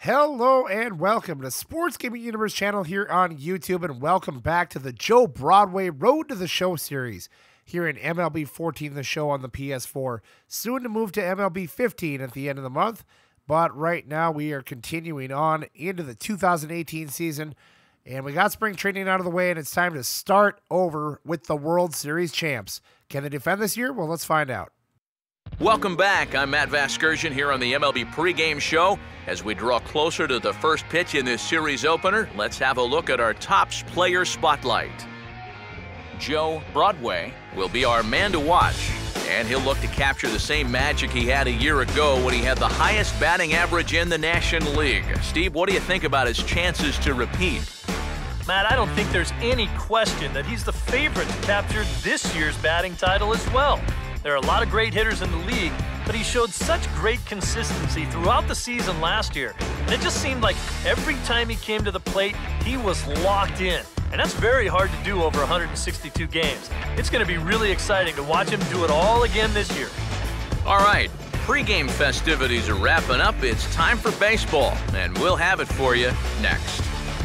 Hello and welcome to Sports Gaming Universe channel here on YouTube, and welcome back to the Joe Broadway Road to the Show series here in MLB 14, the show on the PS4. Soon to move to MLB 15 at the end of the month, but right now we are continuing on into the 2018 season, and we got spring training out of the way, and it's time to start over with the World Series champs. Can they defend this year? Well, let's find out. Welcome back. I'm Matt Vasgersian here on the MLB pregame show. As we draw closer to the first pitch in this series opener, let's have a look at our Topps Player Spotlight. Joe Broadway will be our man to watch, and he'll look to capture the same magic he had a year ago when he had the highest batting average in the National League. Steve, what do you think about his chances to repeat? Matt, I don't think there's any question that he's the favorite to capture this year's batting title as well. There are a lot of great hitters in the league, but he showed such great consistency throughout the season last year. And it just seemed like every time he came to the plate, he was locked in. And that's very hard to do over 162 games. It's going to be really exciting to watch him do it all again this year. All right, pregame festivities are wrapping up. It's time for baseball, and we'll have it for you next.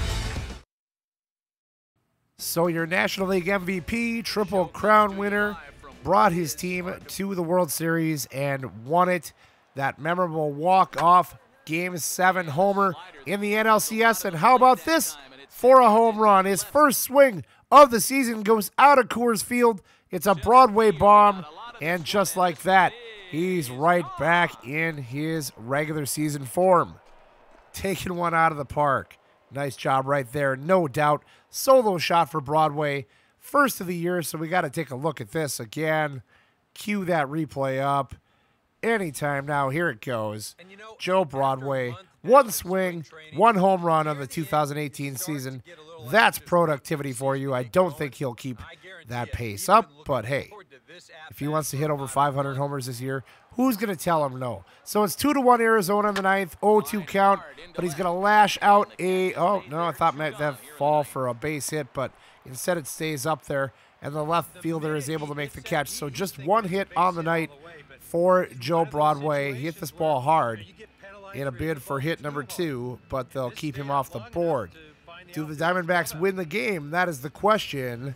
So your National League MVP, Triple Crown winner, brought his team to the World Series and won it. That memorable walk-off Game 7 homer in the NLCS. And how about this for a home run? His first swing of the season goes out of Coors Field. It's a Broadway bomb, and just like that, he's right back in his regular season form. Taking one out of the park. Nice job right there, no doubt. Solo shot for Broadway. First of the year, so we got to take a look at this again. Cue that replay up. Anytime now, here it goes. Joe Broadway, one swing, one home run on the 2018 season. That's productivity for you. I don't think he'll keep that pace up, but hey, if he wants to hit over 500 homers this year, who's going to tell him no? So it's 2-1 Arizona in the ninth, 0-2 count, but he's going to lash out a, oh, no, I thought that fall for a base hit, but instead it stays up there, and the left fielder is able to make the catch. So just one hit on the night for Joe Broadway. He hit this ball hard in a bid for hit number 2, but they'll keep him off the board. Do the Diamondbacks win the game? That is the question,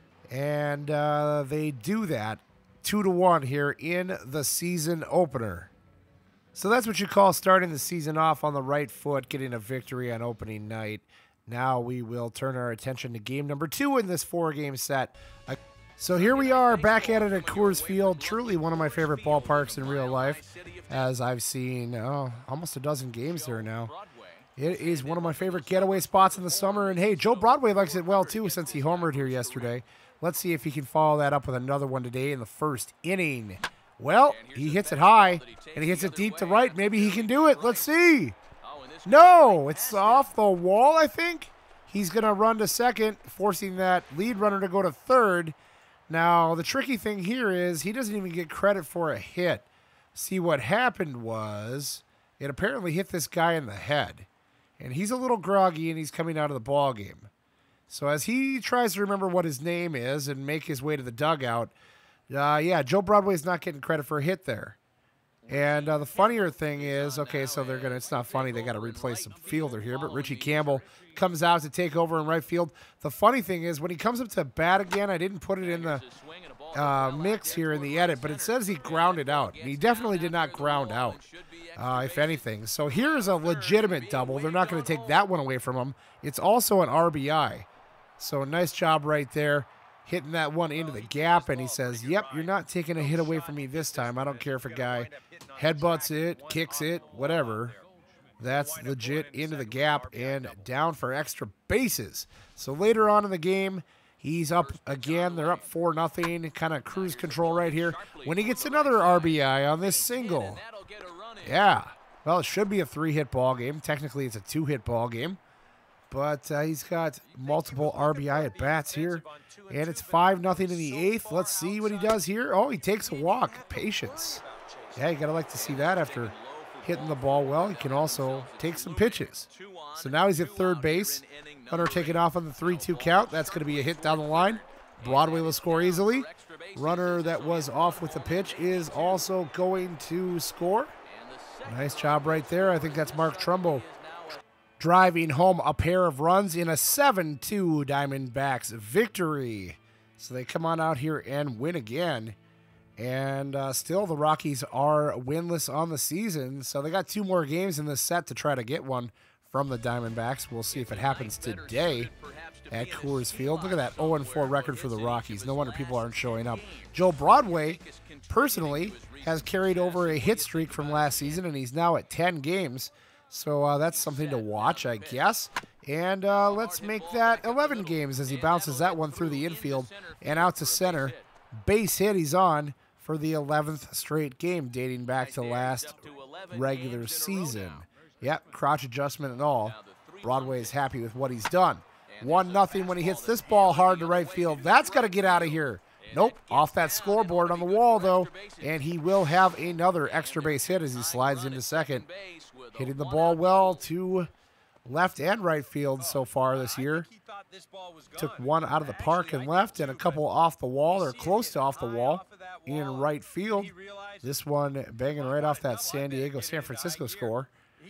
and they do that. 2-1 here in the season opener. So that's what you call starting the season off on the right foot, getting a victory on opening night. Now we will turn our attention to game number 2 in this 4-game set. So here we are back at it at Coors Field, truly one of my favorite ballparks in real life, as I've seen almost a dozen games there now. It is one of my favorite getaway spots in the summer, and hey, Joe Broadway likes it well too since he homered here yesterday. Let's see if he can follow that up with another one today in the first inning. Well, he hits it high, and he hits it deep to right. Maybe he can do it. Let's see. No, it's off the wall, I think. He's going to run to second, forcing that lead runner to go to third. Now, the tricky thing here is he doesn't even get credit for a hit. See, what happened was it apparently hit this guy in the head, and he's a little groggy, and he's coming out of the ball game. So as he tries to remember what his name is and make his way to the dugout, yeah, Joe Broadway's not getting credit for a hit there. And the funnier thing is, okay, so they're going to, it's not funny, they got to replace the fielder here, but Richie Campbell comes out to take over in right field. The funny thing is, when he comes up to bat again, I didn't put it in the mix here in the edit, but it says he grounded out. And he definitely did not ground out, if anything. So here's a legitimate double. They're not going to take that one away from him. It's also an RBI. So nice job right there, hitting that one into the gap, and he says, yep, you're not taking a hit away from me this time. I don't care if a guy headbutts it, kicks it, whatever. That's legit into the gap and down for extra bases. So later on in the game, he's up again. They're up 4-0, kind of cruise control right here. When he gets another RBI on this single, yeah, well, it should be a 3-hit ball game. Technically, it's a 2-hit ball game. But he's got multiple RBI at bats here. And it's 5-0 in the 8th. Let's see what he does here. Oh, he takes a walk. Patience. Yeah, you got to like to see that after hitting the ball well. He can also take some pitches. So now he's at third base. Hunter taking off on the 3-2 count. That's going to be a hit down the line. Broadway will score easily. Runner that was off with the pitch is also going to score. Nice job right there. I think that's Mark Trumbo driving home a pair of runs in a 7-2 Diamondbacks victory. So they come on out here and win again. And still the Rockies are winless on the season. So they got 2 more games in this set to try to get one from the Diamondbacks. We'll see if it happens today at Coors Field. Look at that 0-4 record for the Rockies. No wonder people aren't showing up. Joe Broadway, personally, has carried over a hit streak from last season, and he's now at 10 games. So that's something to watch, I guess. And let's make that 11 games as he bounces that one through the infield and out to center. Base hit he's on for the 11th straight game, dating back to last regular season. Yep, crotch adjustment and all. Broadway is happy with what he's done. 1-0 when he hits this ball hard to right field. That's got to get out of here. Nope, off that scoreboard on the wall, though. And he will have another extra base hit as he slides into second. Hitting the ball well to left and right field so far this year. Took one out of the park and left, and a couple off the wall, or close to off the wall, in right field. This one banging right off that San Francisco score.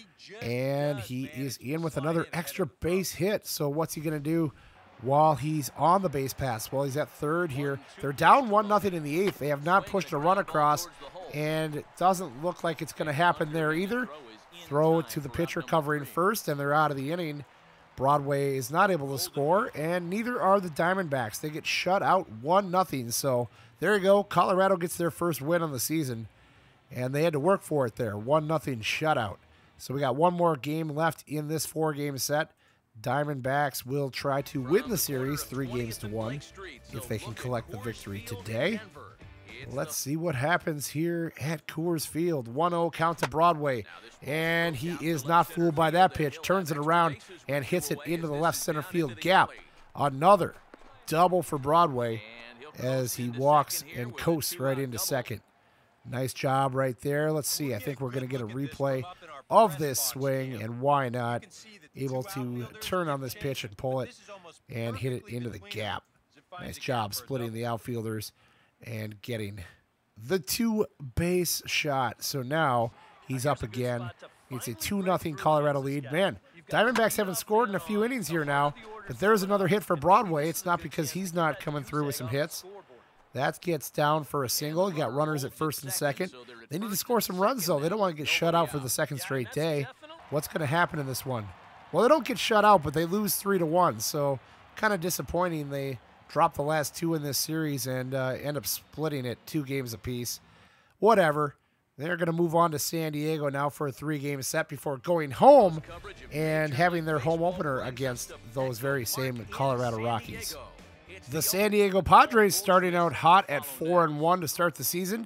And he is in with another extra base hit. So what's he going to do while he's on the base pass? Well, he's at third here. They're down 1-0 in the 8th. They have not pushed a run across, and it doesn't look like it's going to happen there either. Throw to the pitcher covering first, and they're out of the inning. Broadway is not able to score, and neither are the Diamondbacks. They get shut out 1-0. So there you go. Colorado gets their first win on the season, and they had to work for it there. 1-0 shutout. So we got one more game left in this 4-game set. Diamondbacks will try to win the series 3-1 if they can collect the victory today. Let's see what happens here at Coors Field. 1-0 count to Broadway, and he is not fooled by that pitch. Turns it around and hits it into the left center field gap. Another double for Broadway as he walks and coasts right into second. Nice job right there. Let's see. I think we're going to get a replay of this swing, and why not? Able to turn on this pitch and pull it and hit it into the gap. Nice job splitting the outfielders and getting the 2-base shot. So now he's up again. It's a 2-0 Colorado lead. Man, Diamondbacks haven't scored in a few innings here now, but there's another hit for Broadway. It's not because he's not coming through with some hits. That gets down for a single. You got runners at first and second. They need to score some runs, though. They don't want to get shut out for the second straight day. What's going to happen in this one? Well, they don't get shut out, but they lose 3-1. So kind of disappointing. They drop the last 2 in this series and end up splitting it 2 games apiece. Whatever. They're going to move on to San Diego now for a 3-game set before going home and having their home opener against those very same Colorado Rockies. The San Diego Padres starting out hot at 4-1 to start the season.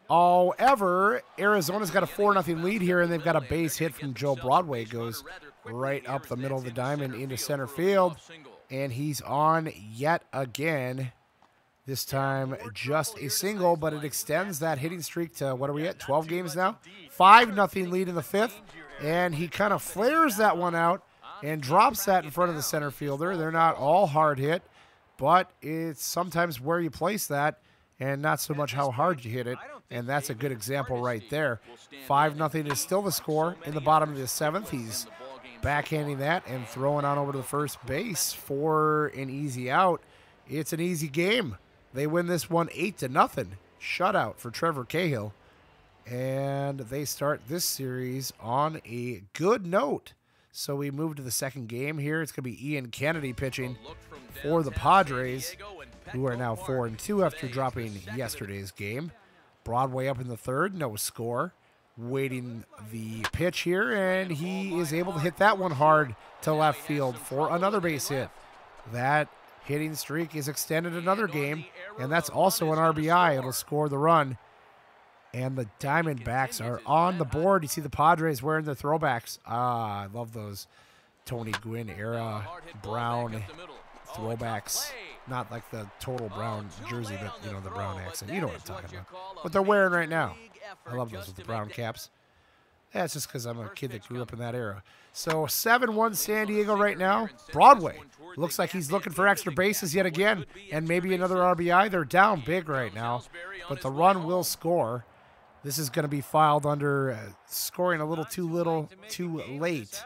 However, Arizona's got a 4-0 lead here, and they've got a base hit from Joe Broadway. Goes right up the middle of the diamond into center field, and he's on yet again. This time just a single, but it extends that hitting streak to, what are we at, 12 games now? 5-0 lead in the 5th, and he kind of flares that one out and drops that in front of the center fielder. They're not all hard hit, but it's sometimes where you place that and not so much how hard you hit it, and that's a good example right there. 5-0 is still the score in the bottom of the 7th. He's backhanding that and throwing on over to the first base for an easy out. It's an easy game. They win this one 8-0. Shutout for Trevor Cahill, and they start this series on a good note. So we move to the second game here. It's going to be Ian Kennedy pitching for the Padres, who are now 4-2 after dropping yesterday's game. Broadway up in the 3rd, no score. Waiting the pitch here, and he is able to hit that one hard to left field for another base hit. That hitting streak is extended another game, and that's also an RBI. It'll score the run. And the Diamondbacks are on the board. You see the Padres wearing their throwbacks. I love those Tony Gwynn era brown throwbacks. Not like the total brown jersey, but, you know, the brown accent. You know what I'm talking about. What they're wearing right now. I love those with the brown caps. That's just because I'm a kid that grew up in that era. So 7-1 San Diego right now. Broadway looks like he's looking for extra bases yet again, and maybe another RBI. They're down big right now, but the run will score. This is going to be filed under scoring a little too late.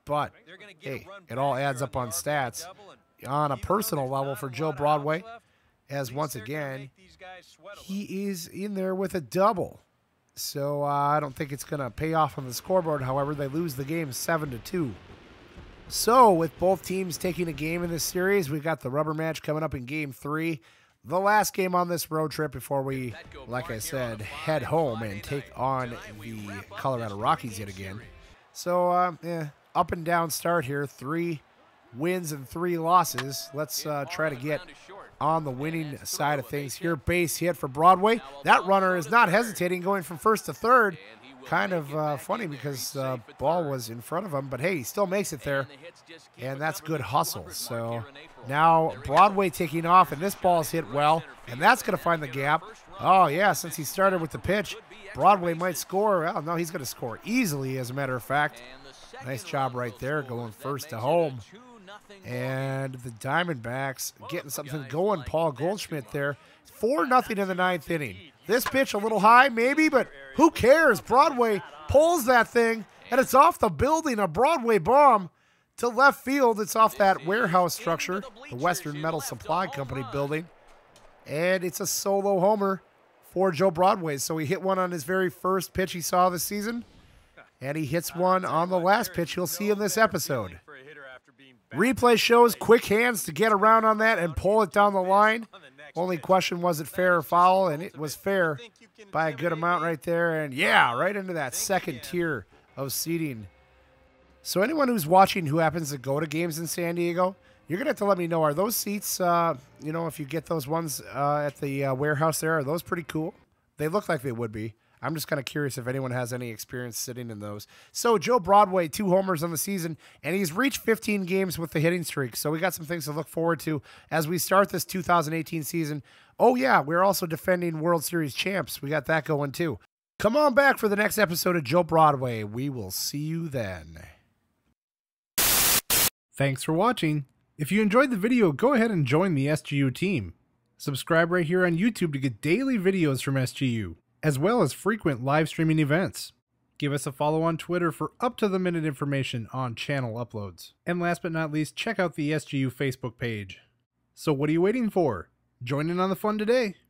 but hey, it all adds up on stats. On a personal level for Joe Broadway, as once again, he is in there with a double. So I don't think it's going to pay off on the scoreboard. However, they lose the game 7-2. So with both teams taking a game in this series, we've got the rubber match coming up in Game 3. The last game on this road trip before we, like I said, head home and take on the Colorado Rockies yet again. So, up and down start here. 3 wins and 3 losses. Let's try to get on the winning side of things here. Base hit for Broadway. That runner is not hesitating, going from first to third. Kind of funny because the ball was in front of him, but hey, he still makes it there, and that's good hustle. So now Broadway taking off, and this ball's hit well, and that's going to find the gap. Oh, yeah, since he started with the pitch, Broadway might score. Well, no, he's going to score easily, as a matter of fact. Nice job right there, going first to home. And the Diamondbacks getting something going. Paul Goldschmidt there. 4-0 in the 9th inning. This pitch a little high, maybe, but who cares? Broadway pulls that thing, and it's off the building. A Broadway bomb to left field. It's off that warehouse structure, the Western Metal Supply Company building. And it's a solo homer for Joe Broadway. So he hit one on his very first pitch he saw this season, and he hits one on the last pitch you'll see in this episode. Replay shows quick hands to get around on that and pull it down the line. Only question, was it fair or foul? And it was fair by a good amount right there. And yeah, right into that second tier of seating. So anyone who's watching who happens to go to games in San Diego, you're going to have to let me know, are those seats, if you get those ones at the warehouse there, are those pretty cool? They look like they would be. I'm just kind of curious if anyone has any experience sitting in those. So Joe Broadway, 2 homers on the season, and he's reached 15 games with the hitting streak. So we got some things to look forward to as we start this 2018 season. Oh, yeah, we're also defending World Series champs. We got that going, too. Come on back for the next episode of Joe Broadway. We will see you then. Thanks for watching. If you enjoyed the video, go ahead and join the SGU team. Subscribe right here on YouTube to get daily videos from SGU, as well as frequent live streaming events. Give us a follow on Twitter for up-to-the-minute information on channel uploads. And last but not least, check out the SGU Facebook page. So what are you waiting for? Join in on the fun today.